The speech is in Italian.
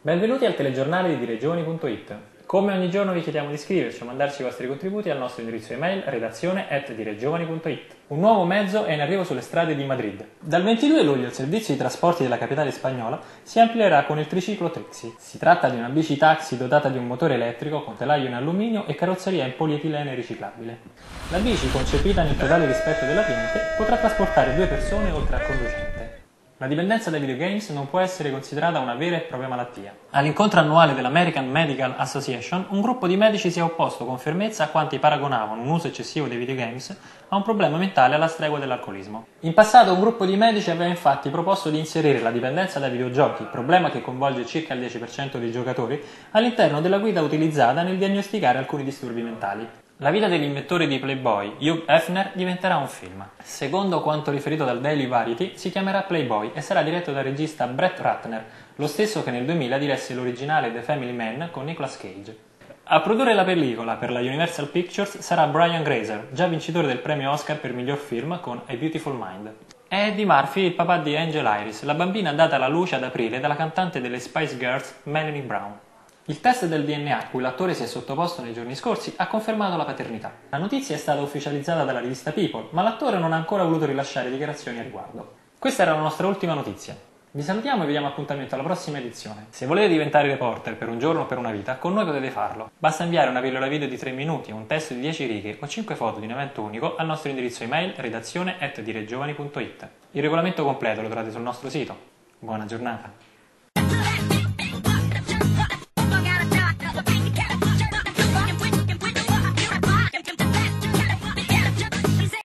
Benvenuti al telegiornale di diregioni.it. Come ogni giorno vi chiediamo di iscriverci o mandarci i vostri contributi al nostro indirizzo email redazione@diregioni.it. Un nuovo mezzo è in arrivo sulle strade di Madrid. Dal 22 luglio il servizio di trasporti della capitale spagnola si amplierà con il triciclo Trixie. Si tratta di una bici taxi dotata di un motore elettrico con telaio in alluminio e carrozzeria in polietilene riciclabile. La bici, concepita nel totale rispetto dell'ambiente, potrà trasportare 2 persone oltre al conducente. La dipendenza dai videogames non può essere considerata una vera e propria malattia. All'incontro annuale dell'American Medical Association, un gruppo di medici si è opposto con fermezza a quanti paragonavano un uso eccessivo dei videogames a un problema mentale alla stregua dell'alcolismo. In passato un gruppo di medici aveva infatti proposto di inserire la dipendenza dai videogiochi, problema che coinvolge circa il 10% dei giocatori, all'interno della guida utilizzata nel diagnosticare alcuni disturbi mentali. La vita dell'inventore di Playboy, Hugh Hefner, diventerà un film. Secondo quanto riferito dal Daily Variety, si chiamerà Playboy e sarà diretto dal regista Brett Ratner, lo stesso che nel 2000 diresse l'originale The Family Man con Nicolas Cage. A produrre la pellicola per la Universal Pictures sarà Brian Grazer, già vincitore del premio Oscar per miglior film con A Beautiful Mind. È Eddie Murphy il papà di Angel Iris, la bambina data alla luce ad aprile dalla cantante delle Spice Girls Melanie Brown. Il test del DNA a cui l'attore si è sottoposto nei giorni scorsi ha confermato la paternità. La notizia è stata ufficializzata dalla rivista People, ma l'attore non ha ancora voluto rilasciare dichiarazioni a riguardo. Questa era la nostra ultima notizia. Vi salutiamo e vi diamo appuntamento alla prossima edizione. Se volete diventare reporter per un giorno o per una vita, con noi potete farlo. Basta inviare una pillola video di 3 minuti, un testo di 10 righe o 5 foto di un evento unico al nostro indirizzo email redazione@diregiovani.it. Il regolamento completo lo trovate sul nostro sito. Buona giornata!